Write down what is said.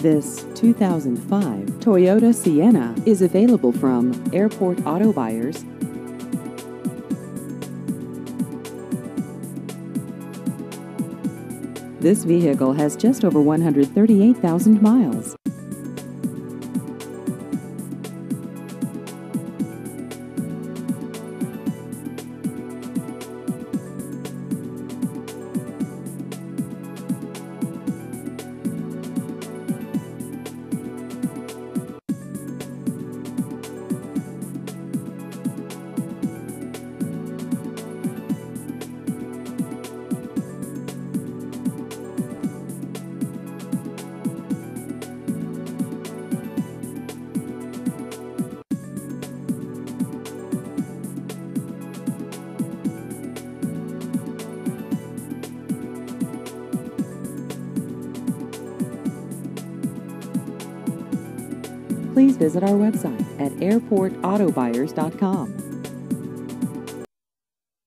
This 2005 Toyota Sienna is available from Airport Auto Buyers. This vehicle has just over 138,000 miles. Please visit our website at airportautobuyers.com.